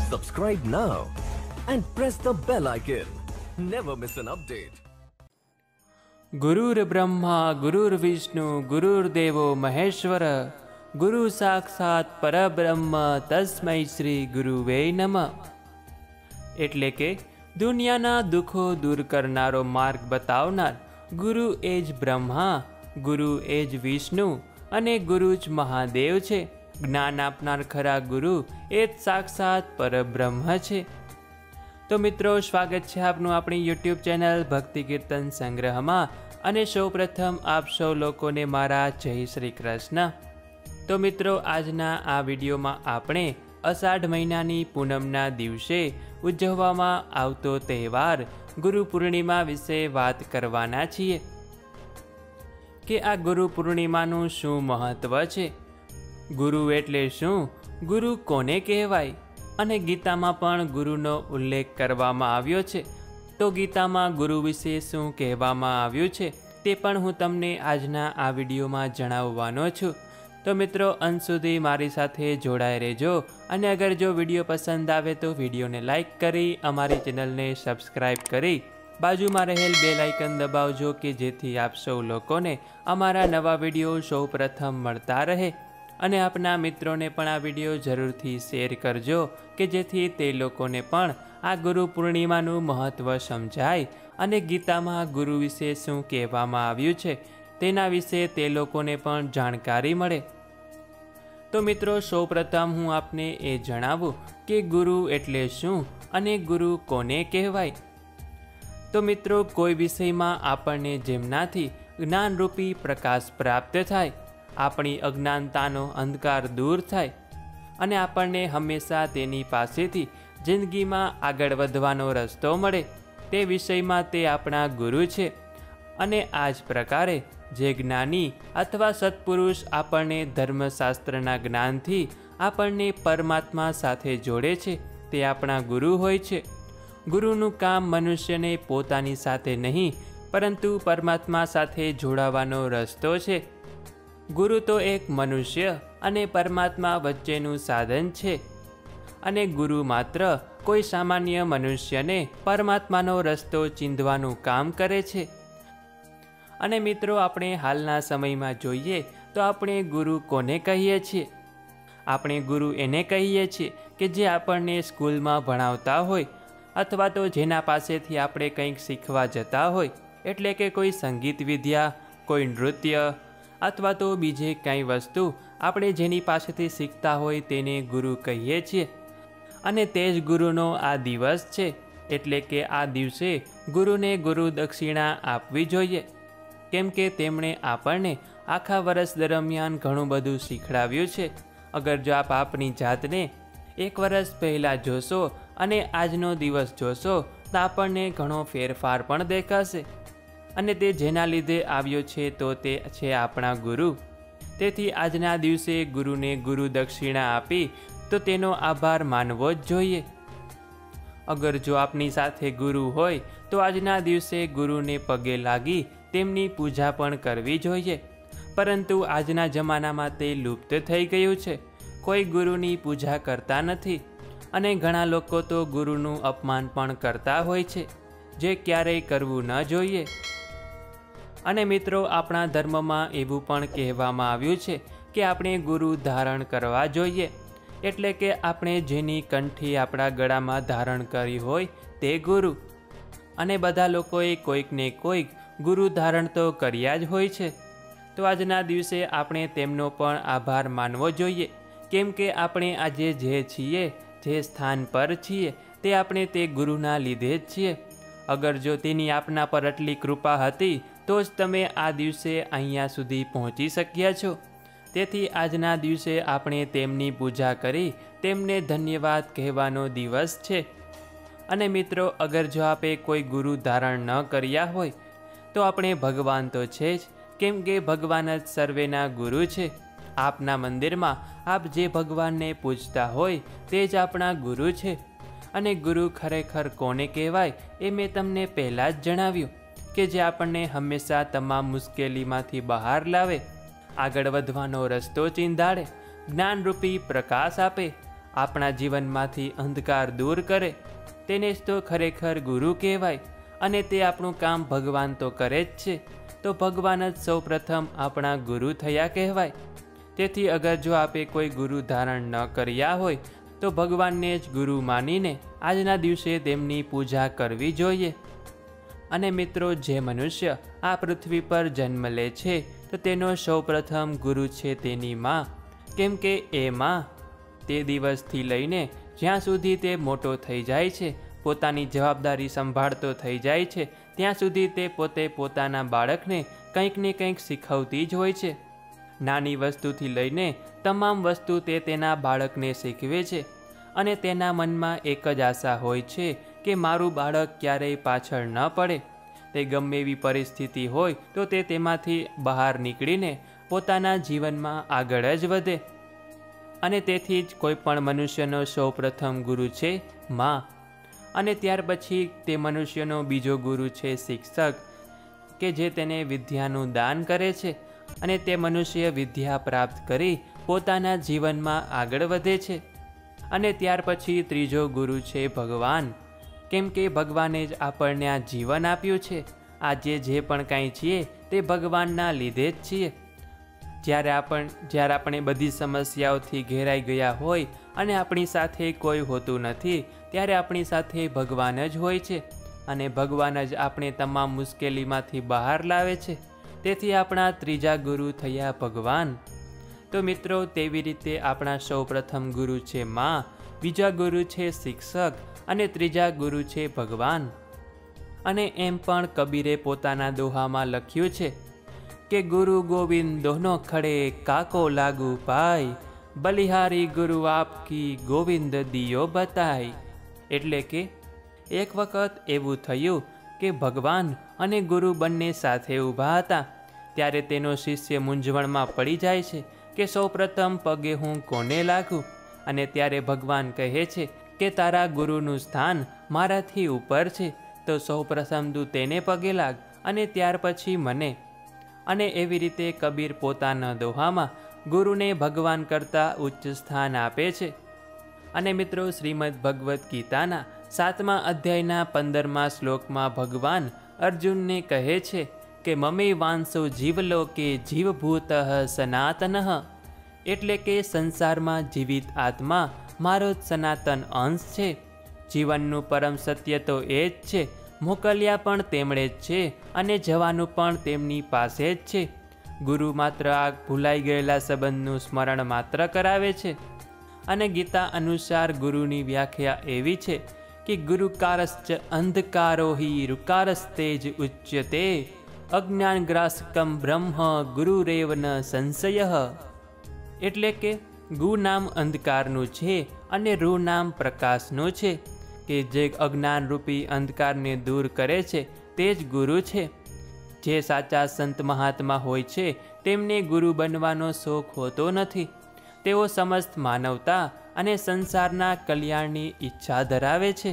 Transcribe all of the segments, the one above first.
Subscribe now and press the bell icon. Never miss an update. गुरुर् Brahma गुरुर्विष्णु गुरुर्देवो महेश्वर गुरु साक्षात परब्रह्म तस्मै श्री गुरुवे नमः। એટલે કે દુનિયાના દુઃખો દૂર કરનારો માર્ગ બતાવનાર ગુરુ એ જ બ્રહ્મા, ગુરુ એ જ વિષ્ણુ અને ગુરુ જ મહાદેવ છે। જ્ઞાન આપનાર ખરા ગુરુ એ જ સાક્ષાત પરબ્રહ્મ છે। તો મિત્રો, સ્વાગત છે આપનું આપણી યુટ્યુબ ચેનલ ભક્તિ કીર્તન સંગ્રહમાં અને સૌપ્રથમ આપ સૌ લોકોને મારા જય શ્રી કૃષ્ણ। તો મિત્રો, આજના આ વિડીયોમાં આપણે અષાઢ મહિનાની પૂનમના દિવસે ઉજવવામાં આવતો તહેવાર ગુરુ પૂર્ણિમા વિશે વાત કરવાના છીએ કે આ ગુરુ પૂર્ણિમાનું શું મહત્વ છે, ગુરુ એટલે શું, ગુરુ કોને કહેવાય અને ગીતામાં પણ ગુરુનો ઉલ્લેખ કરવામાં આવ્યો છે। તો ગીતામાં ગુરુ વિશે શું કહેવામાં આવ્યું છે તે પણ હું તમને આજના આ વિડીયોમાં જણાવવાનો છું। તો મિત્રો, અંત સુધી મારી સાથે જોડાઈ રહેજો અને અગર જો વિડીયો પસંદ આવે તો વિડીયોને લાઈક કરી અમારી ચેનલને સબસ્ક્રાઈબ કરી બાજુમાં રહેલ બેલ આઇકન દબાવજો કે જેથી આપ સૌ લોકોને અમારા નવા વિડીયો સૌ પ્રથમ મળતા રહે। અને આપના મિત્રોને પણ આ વિડીયો જરૂરથી શેર કરજો કે જેથી તે લોકોને પણ આ ગુરુ પૂર્ણિમાનું મહત્ત્વ સમજાય અને ગીતામાં ગુરુ વિશે શું કહેવામાં આવ્યું છે તેના વિશે તે લોકોને પણ જાણકારી મળે। તો મિત્રો, સૌપ્રથમ હું આપને એ જણાવું કે ગુરુ એટલે શું અને ગુરુ કોને કહેવાય। તો મિત્રો, કોઈ વિષયમાં આપણને જેમનાથી જ્ઞાનરૂપી પ્રકાશ પ્રાપ્ત થાય, આપણી અજ્ઞાનતાનો અંધકાર દૂર થાય અને આપણને હંમેશા તેની પાસેથી જિંદગીમાં આગળ વધવાનો રસ્તો મળે, તે વિષયમાં તે આપણા ગુરુ છે। અને આ જ પ્રકારે જે જ્ઞાની અથવા સત્પુરુષ આપણને ધર્મશાસ્ત્રના જ્ઞાનથી આપણને પરમાત્મા સાથે જોડે છે તે આપણા ગુરુ હોય છે। ગુરુનું કામ મનુષ્યને પોતાની સાથે નહીં પરંતુ પરમાત્મા સાથે જોડાવાનો રસ્તો છે। ગુરુ તો એક મનુષ્ય અને પરમાત્મા વચ્ચેનું સાધન છે અને ગુરુ માત્ર કોઈ સામાન્ય મનુષ્યને પરમાત્માનો રસ્તો ચીંધવાનું કામ કરે છે। અને મિત્રો, આપણે હાલના સમયમાં જોઈએ તો આપણે ગુરુ કોને કહીએ છીએ? આપણે ગુરુ એને કહીએ છીએ કે જે આપણને સ્કૂલમાં ભણાવતા હોય અથવા તો જેના પાસેથી આપણે કંઈક શીખવા જતા હોય, એટલે કે કોઈ સંગીત વિદ્યા, કોઈ નૃત્ય અથવા તો બીજે કંઈ વસ્તુ આપણે જેની પાસેથી શીખતા હોય તેને ગુરુ કહીએ છીએ। અને તે જ ગુરુનો આ દિવસ છે, એટલે કે આ દિવસે ગુરુને ગુરુ દક્ષિણા આપવી જોઈએ, કેમ કે તેમણે આપણને આખા વર્ષ દરમિયાન ઘણું બધું શીખડાવ્યું છે। અગર જો આપ આપની જાતને એક વર્ષ પહેલાં જોશો અને આજનો દિવસ જોશો તો આપણને ઘણો ફેરફાર પણ દેખાશે અને તે જેના લીધે આવ્યો છે તો તે છે આપણા ગુરુ। તેથી આજના દિવસે ગુરુને ગુરુ દક્ષિણા આપી તો તેનો આભાર માનવો જ જોઈએ। અગર જો આપની સાથે ગુરુ હોય તો આજના દિવસે ગુરુને પગે લાગી તેમની પૂજા પણ કરવી જોઈએ, પરંતુ આજના જમાનામાં તે લુપ્ત થઈ ગયું છે। કોઈ ગુરુની પૂજા કરતા નથી અને ઘણા લોકો તો ગુરુનું અપમાન પણ કરતા હોય છે, જે ક્યારેય કરવું ન જોઈએ। અને મિત્રો, આપણા ધર્મમાં એવું પણ કહેવામાં આવ્યું છે કે આપણે ગુરુ ધારણ કરવા જોઈએ, એટલે કે આપણે જેની કંઠી આપણા ગળામાં ધારણ કરી હોય તે ગુરુ। અને બધા લોકોએ કોઈક ને કોઈક ગુરુ ધારણ તો કર્યા જ હોય છે, તો આજના દિવસે આપણે તેમનો પણ આભાર માનવો જોઈએ, કેમ કે આપણે આજે જે છીએ, જે સ્થાન પર છીએ તે આપણે તે ગુરુના લીધે જ છીએ। અગર જો તેની આપના પર આટલી કૃપા હતી તો જ તમે આ દિવસે અહીંયા સુધી પહોંચી શક્યા છો। તેથી આજના દિવસે આપણે તેમની પૂજા કરી તેમને ધન્યવાદ કહેવાનો દિવસ છે। અને મિત્રો, અગર જો આપે કોઈ ગુરુ ધારણ ન કર્યા હોય તો આપણે ભગવાન તો છે જ, કેમ કે ભગવાન જ સર્વેના ગુરુ છે। આપના મંદિરમાં આપ જે ભગવાનને પૂજતા હોય તે જ આપણા ગુરુ છે। અને ગુરુ ખરેખર કોને કહેવાય એ મેં તમને પહેલાં જ જણાવ્યું કે જે આપણને હંમેશા તમામ મુશ્કેલીમાંથી બહાર લાવે, આગળ વધવાનો રસ્તો ચીંધાડે, જ્ઞાનરૂપી પ્રકાશ આપે આપણા જીવનમાંથી અંધકાર દૂર કરે તેને જ તો ખરેખર ગુરુ કહેવાય. અને તે આપણું કામ ભગવાન તો કરે જ છે, તો ભગવાન જ સૌ પ્રથમ આપણા ગુરુ થયા કહેવાય. તેથી અગર જો આપે કોઈ ગુરુ ધારણ ન કર્યા હોય તો ભગવાનને જ ગુરુ માનીને આજના દિવસે તેમની પૂજા કરવી જોઈએ. અને મિત્રો, જે મનુષ્ય આ પૃથ્વી પર જન્મ લે છે તો તેનો સૌ પ્રથમ ગુરુ છે તેની માં. કેમ કે એ માં તે દિવસથી લઈને જ્યાં સુધી તે મોટો થઈ જાય છે, પોતાની જવાબદારી સંભાળતો થઈ જાય છે, ત્યાં સુધી તે પોતે પોતાના બાળકને કંઈક ને કંઈક શીખવતી જ હોય છે. નાની વસ્તુથી લઈને તમામ વસ્તુ તે તેના બાળકને શીખવે છે. અને તેના મનમાં એક જ આશા હોય છે કે મારું બાળક ક્યારેય પાછળ ન પડે. તે ગમે એવી પરિસ્થિતિ હોય તો તે તેમાંથી બહાર નીકળીને પોતાના જીવનમાં આગળ જ વધે. અને તેથી જ કોઈ પણ મનુષ્યનો સૌ પ્રથમ ગુરુ છે માં. અને ત્યાર પછી તે મનુષ્યનો બીજો ગુરુ છે શિક્ષક, કે જે તેને વિદ્યાનું દાન કરે છે. અને તે મનુષ્ય વિદ્યા પ્રાપ્ત કરી પોતાના જીવનમાં આગળ વધે છે. અને ત્યાર પછી ત્રીજો ગુરુ છે ભગવાન. કેમ કે ભગવાને જ આપણને આ જીવન આપ્યું છે. આજે જે પણ કાંઈ છીએ તે ભગવાનના લીધે જ છીએ. જ્યારે આપણે બધી સમસ્યાઓથી ઘેરાઈ ગયા હોય અને આપણી સાથે કોઈ હોતું નથી, ત્યારે આપણી સાથે ભગવાન જ હોય છે. અને ભગવાન જ આપણે તમામ મુશ્કેલીમાંથી બહાર લાવે છે. તેથી આપણા ત્રીજા ગુરુ થયા ભગવાન. તો મિત્રો, તેવી રીતે આપણા સૌ પ્રથમ ગુરુ છે માં, બીજા ગુરુ છે શિક્ષક અને ત્રીજા ગુરુ છે ભગવાન. અને એમ પણ કબીરે પોતાના દોહામાં લખ્યું છે કે ગુરુ ગોવિંદ દોનો ખડે કાકો લાગુ પાય, બલિહારી ગુરુ આપકી ગોવિંદ દિયો બતાય. એટલે કે એક વખત એવું થયું કે ભગવાન અને ગુરુ બંને સાથે ઊભા હતા. ત્યારે તેનો શિષ્ય મૂંઝવણમાં પડી જાય છે કે સૌ પ્રથમ પગે હું કોને લાગું. અને ત્યારે ભગવાન કહે છે કે તારા ગુરુનું સ્થાન મારાથી ઉપર છે, તો સૌ પ્રથમ તું તેને પગે લાગ અને ત્યાર પછી મને. અને એવી રીતે કબીર પોતાના દોહામાં ગુરુને ભગવાન કરતાં ઉચ્ચ સ્થાન આપે છે. અને મિત્રો, શ્રીમદ ભગવદ્ ગીતાના 7મા અધ્યાયના 15મા શ્લોકમાં ભગવાન અર્જુનને કહે છે કે મમે વાંસો જીવલોકે જીવભૂત સનાતન. એટલે કે સંસારમાં જીવિત આત્મા મારો જ સનાતન અંશ છે. જીવનનું પરમ સત્ય તો એ જ છે. મોકલ્યા પણ તેમણે જ છે અને જવાનું પણ તેમની પાસે જ છે. ગુરુ માત્ર આ ભૂલાઈ ગયેલા સંબંધનું સ્મરણ માત્ર કરાવે છે. અને ગીતા અનુસાર ગુરુની વ્યાખ્યા એવી છે કે ગુરુકારશ્ચ અંધકારો હિ રુકારસ્તેજ ઉચ્યતે, અજ્ઞાનગ્રાસકમ બ્રહ્મ ગુરુરેવ ન સંશય. એટલે કે ગુ નામ અંધકારનું છે અને રૂ નામ પ્રકાશનું છે. કે જે અજ્ઞાનરૂપી અંધકારને દૂર કરે છે તે જ ગુરુ છે. જે સાચા સંત મહાત્મા હોય છે તેમને ગુરુ બનવાનો શોખ હોતો નથી. તેઓ સમસ્ત માનવતા અને સંસારના કલ્યાણની ઈચ્છા ધરાવે છે.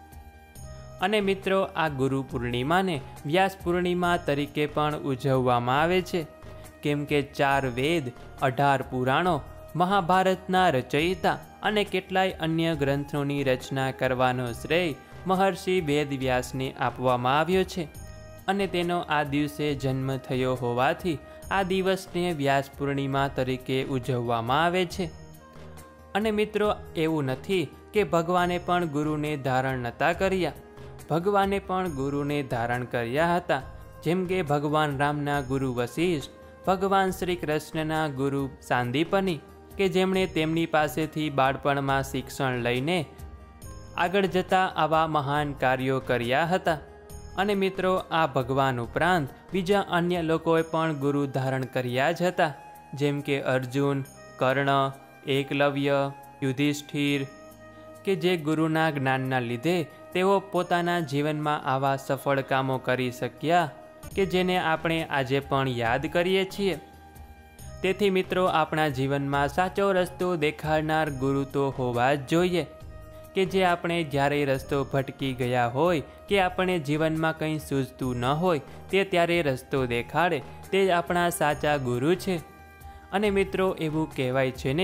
અને મિત્રો, આ ગુરુ પૂર્ણિમાને વ્યાસ પૂર્ણિમા તરીકે પણ ઉજવવામાં આવે છે. કેમ કે 4 વેદ, 18 પુરાણો, મહાભારતના રચયિતા અને કેટલાય અન્ય ગ્રંથોની રચના કરવાનો શ્રેય મહર્ષિ વેદવ્યાસને આપવામાં આવ્યો છે. અને તેનો આ દિવસે જન્મ થયો હોવાથી આ દિવસને વ્યાસ પૂર્ણિમા તરીકે ઉજવવામાં આવે છે. અને મિત્રો, એવું નથી કે ભગવાને પણ ગુરુને ધારણ નહોતા કર્યા. ભગવાને પણ ગુરુને ધારણ કર્યા હતા. જેમ કે ભગવાન રામના ગુરુ વશિષ્ઠ, ભગવાન શ્રી કૃષ્ણના ગુરુ સાંદીપની, કે જેમણે તેમની પાસેથી બાળપણમાં શિક્ષણ લઈને આગળ જતા આવા મહાન કાર્યો કર્યા હતા. અને મિત્રો, આ ભગવાન ઉપરાંત બીજા અન્ય લોકોએ પણ ગુરુ ધારણ કર્યા જ હતા. જેમ કે અર્જુન, કર્ણ, એકલવ્ય, યુધિષ્ઠિર, કે જે ગુરુના જ્ઞાનના લીધે તેઓ પોતાના જીવનમાં આવા સફળ કામો કરી શક્યા કે જેને આપણે આજે પણ યાદ કરીએ છીએ. તેથી મિત્રો, આપણા જીવનમાં સાચો રસ્તો દેખાડનાર ગુરુ તો હોવા જ જોઈએ. કે જે આપણે જ્યારે રસ્તો ભટકી ગયા હોય કે આપણે જીવનમાં કંઈ સૂઝતું ન હોય તે ત્યારે રસ્તો દેખાડે તે જ આપણા સાચા ગુરુ છે. અને મિત્રો, એવું કહેવાય છે ને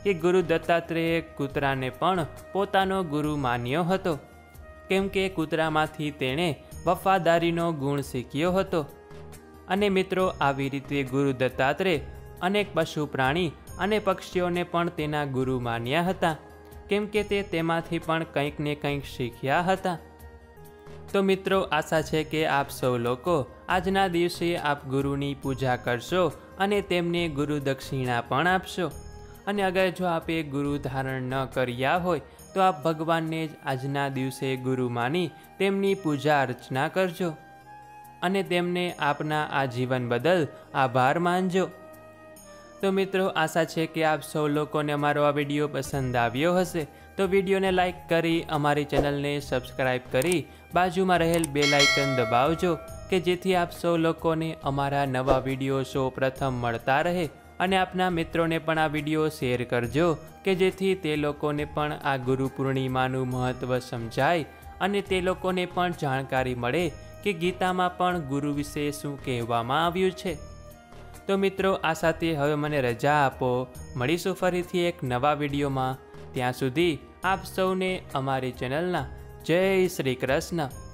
કે ગુરુ દત્તાત્રેયે કૂતરાને પણ પોતાનો ગુરુ માન્યો હતો, કેમ કે કૂતરામાંથી તેણે વફાદારીનો ગુણ શીખ્યો હતો. અને મિત્રો, આવી રીતે ગુરુ દત્તાત્રેય અનેક પશુ પ્રાણી અને પક્ષીઓને પણ તેના ગુરુ માન્યા હતા, કેમ કે તે તેમાંથી પણ કંઈક ને કંઈક શીખ્યા હતા. તો મિત્રો, આશા છે કે આપ સૌ લોકો આજના દિવસે આપ ગુરુની પૂજા કરશો અને તેમને ગુરુ દક્ષિણા પણ આપશો. અને અગર જો આપે ગુરુ ધારણ ન કર્યા હોય તો આપ ભગવાનને જ આજના દિવસે ગુરુ માની તેમની પૂજા અર્ચના કરજો અને તેમને આપના આ જીવન બદલ આભાર માનજો. તો મિત્રો, આશા છે કે આપ સૌ લોકોને અમારો આ વિડીયો પસંદ આવ્યો હશે. તો વિડીયોને લાઈક કરી અમારી ચેનલને સબસ્ક્રાઈબ કરી બાજુમાં રહેલ બેલ આઇકન દબાવજો, કે જેથી આપ સૌ લોકોને અમારા નવા વિડીયો સૌ પ્રથમ મળતા રહે. અને આપના મિત્રોને પણ આ વિડીયો શેર કરજો, કે જેથી તે લોકોને પણ આ ગુરુ પૂર્ણિમાનું મહત્ત્વ સમજાય અને તે લોકોને પણ જાણકારી મળે કે ગીતામાં પણ ગુરુ વિશે શું કહેવામાં આવ્યું છે. તો મિત્રો, આ સાથે હવે મને રજા આપો. મળીશું ફરીથી એક નવા વિડીયોમાં. ત્યાં સુધી આપ સૌને અમારી ચેનલના જય શ્રી કૃષ્ણ.